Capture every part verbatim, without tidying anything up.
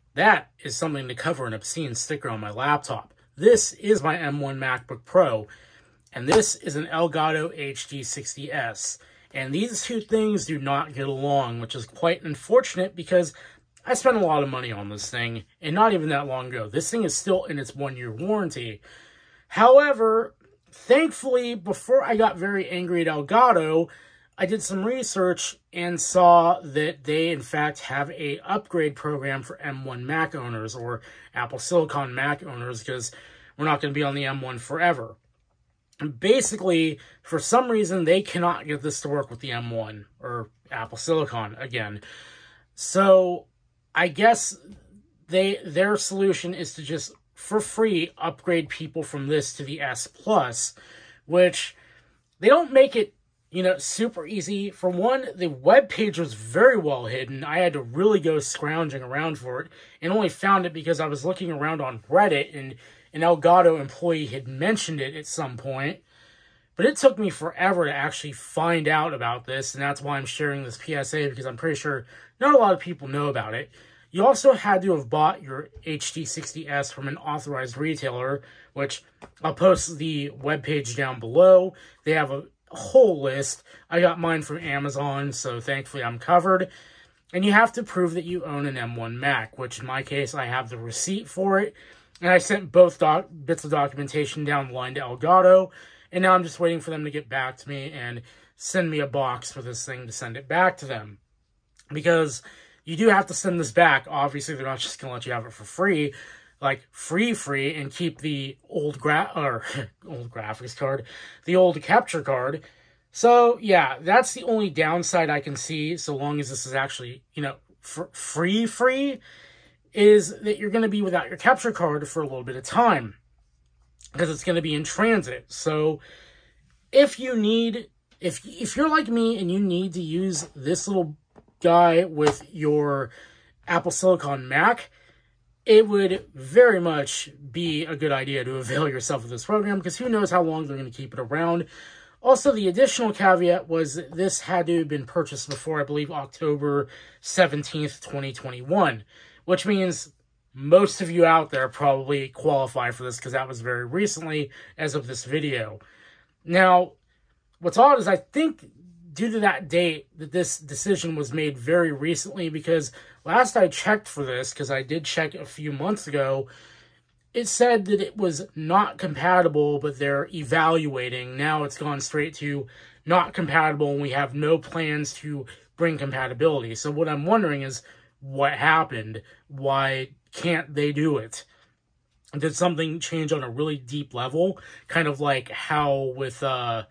That is something to cover an obscene sticker on my laptop. This is my M one MacBook Pro, and this is an Elgato H D sixty S. And these two things do not get along, which is quite unfortunate because I spent a lot of money on this thing, and not even that long ago. This thing is still in its one-year warranty. However, thankfully, before I got very angry at Elgato, I did some research and saw that they, in fact, have a upgrade program for M one Mac owners, or Apple Silicon Mac owners, because we're not going to be on the M one forever. Basically, for some reason, they cannot get this to work with the M one, or Apple Silicon, again. So, I guess they their solution is to just, for free, upgrade people from this to the S Plus, which they don't make it, you know, super easy. For one, the web page was very well hidden. I had to really go scrounging around for it, and only found it because I was looking around on Reddit, and an Elgato employee had mentioned it at some point. But it took me forever to actually find out about this, and that's why I'm sharing this P S A, because I'm pretty sure not a lot of people know about it. You also had to have bought your H D sixty S from an authorized retailer, which I'll post the webpage down below. They have a whole list. I got mine from Amazon, so thankfully I'm covered. And you have to prove that you own an M one Mac, which in my case, I have the receipt for it. And I sent both doc bits of documentation down the line to Elgato, and now I'm just waiting for them to get back to me and send me a box for this thing to send it back to them. Because you do have to send this back. Obviously, they're not just going to let you have it for free, like free, free, and keep the old gra or old graphics card, the old capture card. So, yeah, that's the only downside I can see, so long as this is actually, you know, for free, free, is that you're going to be without your capture card for a little bit of time, because it's going to be in transit. So, if you need, if if you're like me and you need to use this little guy with your Apple Silicon Mac, it would very much be a good idea to avail yourself of this program, because who knows how long they're going to keep it around. Also, the additional caveat was that this had to have been purchased before, I believe, October seventeenth, twenty twenty-one, which means most of you out there probably qualify for this, because that was very recently as of this video. Now, what's odd is I think due to that date that this decision was made very recently, because last I checked for this, because I did check a few months ago, it said that it was not compatible, but they're evaluating. Now it's gone straight to not compatible, and we have no plans to bring compatibility. So what I'm wondering is, what happened? Why can't they do it? Did something change on a really deep level? Kind of like how with, uh,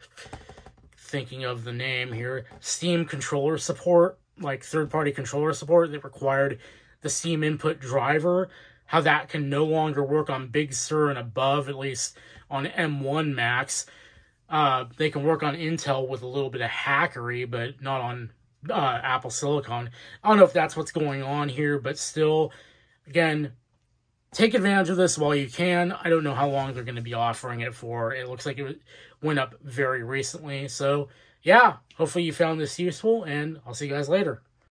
thinking of the name here, Steam controller support, like third-party controller support that required the Steam input driver, how that can no longer work on Big Sur and above, at least on M one Macs. Uh, they can work on Intel with a little bit of hackery, but not on uh, Apple Silicon. I don't know if that's what's going on here, but still, again, take advantage of this while you can. I don't know how long they're going to be offering it for. It looks like it went up very recently. So, yeah, hopefully you found this useful, and I'll see you guys later.